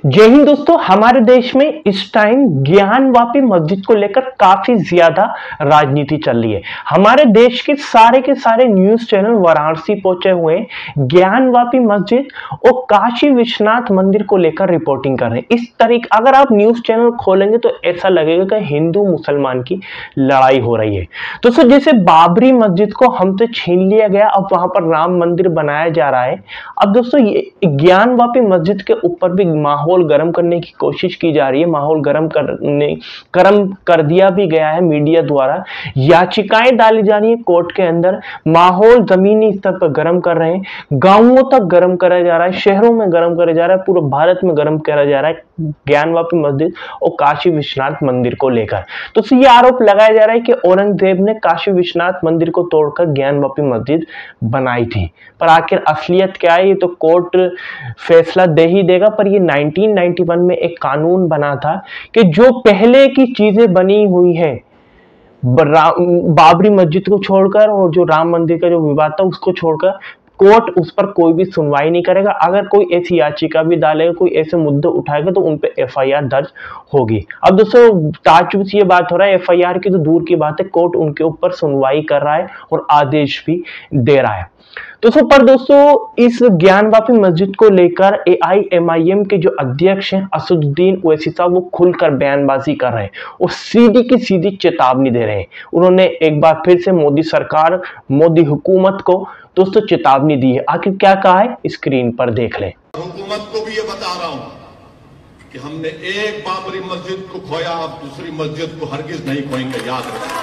जय हिंद दोस्तों। हमारे देश में इस टाइम ज्ञानवापी मस्जिद को लेकर काफी ज्यादा राजनीति चल रही है। हमारे देश के सारे न्यूज चैनल वाराणसी पहुंचे हुए हैं। ज्ञानवापी मस्जिद और काशी विश्वनाथ मंदिर को लेकर रिपोर्टिंग कर रहे हैं। इस तरीके अगर आप न्यूज चैनल खोलेंगे तो ऐसा लगेगा कि हिंदू मुसलमान की लड़ाई हो रही है। दोस्तों, जैसे बाबरी मस्जिद को हमसे छीन लिया गया, अब वहां पर राम मंदिर बनाया जा रहा है। अब दोस्तों, ये ज्ञानवापी मस्जिद के ऊपर भी माहौल गर्म करने की कोशिश की जा रही है। माहौल गर्म कर दिया भी गया है मीडिया द्वारा। याचिकाएं डाली जा रही है कोर्ट के अंदर। माहौल जमीनी स्तर पर गर्म कर रहे हैं। गांवों तक गर्म करा जा रहा है, शहरों में गर्म करा जा रहा है, पूरे भारत में गर्म करा जा रहा है ज्ञानवापी मस्जिद और काशी विश्वनाथ मंदिर को लेकर। तो ये आरोप लगाया जा रहा है कि औरंगजेब ने काशी विश्वनाथ मंदिर को तोड़कर ज्ञानवापी मस्जिद बनाई थी। पर आखिर असलियत क्या है, ये तो कोर्ट फैसला दे ही देगा। पर ये 1991 में एक कानून बना था कि जो पहले की चीजें बनी हुई है, बाबरी मस्जिद को छोड़कर और जो राम मंदिर का जो विवाद था उसको छोड़कर, कोर्ट उस पर कोई भी सुनवाई नहीं करेगा। अगर कोई ऐसी याचिका भी डालेगा, कोई ऐसे मुद्दे उठाएगा तो उन पे एफआईआर दर्ज होगी। अब दोस्तों, ताज्जुब से ये बात हो रहा है, एफआईआर की तो दूर की बात है, कोर्ट उनके ऊपर सुनवाई कर रहा है और आदेश भी दे रहा है। दोस्तों, इस ज्ञानवापी मस्जिद को लेकर एआईएमआईएम के जो अध्यक्ष हैं असदुद्दीन ओवैसी साहब, वो खुलकर बयानबाजी कर रहे हैं और सीधी की सीधी चेतावनी दे रहे हैं। उन्होंने एक बार फिर से मोदी सरकार, मोदी हुकूमत को दोस्तों चेतावनी दी है। आखिर क्या कहा है, स्क्रीन पर देख लें। हुकूमत को भी ये बता रहा हूं कि हमने एक बाबरी मस्जिद को खोया, अब दूसरी मस्जिद को हरगिज नहीं खोएंगे। याद रखो,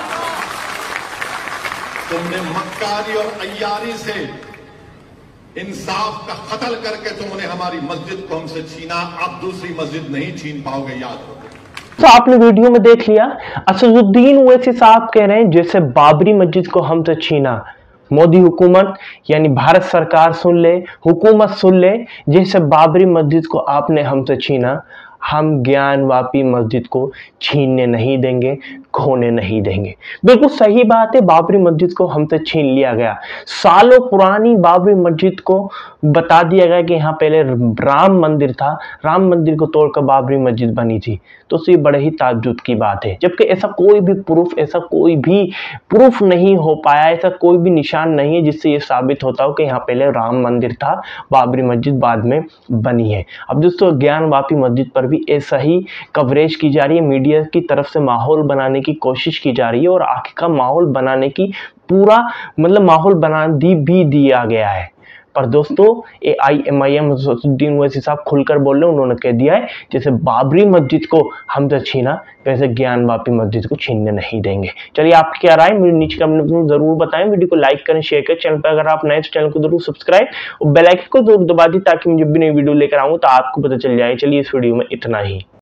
तुमने मक्कारी और अय्यारी से इंसाफ का कत्ल करके तुमने हमारी मस्जिद को हमसे छीना, अब दूसरी मस्जिद नहीं छीन पाओगे। याद रखो। तो आपने वीडियो में देख लिया, असदुद्दीन ओवैसी साहब कह रहे हैं जैसे बाबरी मस्जिद को हमसे छीना, मोदी हुकूमत यानी भारत सरकार सुन ले, हुकूमत सुन ले, जैसे बाबरी मस्जिद को आपने हमसे छीना, हम ज्ञानवापी मस्जिद को छीनने नहीं देंगे, खोने नहीं देंगे। बिल्कुल सही बात है, बाबरी मस्जिद को हमसे छीन लिया गया। सालों पुरानी बाबरी मस्जिद को बता दिया गया कि यहाँ पहले राम मंदिर था, राम मंदिर को तोड़कर बाबरी मस्जिद बनी थी। तो ये बड़े ही ताज्जुब की बात है, जबकि ऐसा कोई भी प्रूफ नहीं हो पाया, ऐसा कोई भी निशान नहीं है जिससे ये साबित होता हो कि यहाँ पहले राम मंदिर था, बाबरी मस्जिद बाद में बनी है। अब दोस्तों, ज्ञानवापी मस्जिद पर भी ऐसा ही कवरेज की जा रही है, मीडिया की तरफ से माहौल बनाने की कोशिश की जा रही है और आखिर का माहौल बनाने की पूरा माहौल बना भी दिया गया है। पर दोस्तों, एआईएमआईएम असदुद्दीन ओवैसी साहब खुलकर बोल रहे हैं। उन्होंने कह दिया है जैसे बाबरी मस्जिद को हमसे छीना, वैसे ज्ञानवापी मस्जिद को छीनने नहीं देंगे। चलिए, आपकी क्या राय मेरे नीचे कमेंट में जरूर बताएं। वीडियो को लाइक करें, शेयर करें। चैनल पर अगर आप नए तो चैनल को जरूर सब्सक्राइब और बेल आइकन को जरूर दबा दी ताकि मैं जब भी नई वीडियो लेकर आऊं तो आपको पता चल जाए। चलिए, इस वीडियो में इतना ही।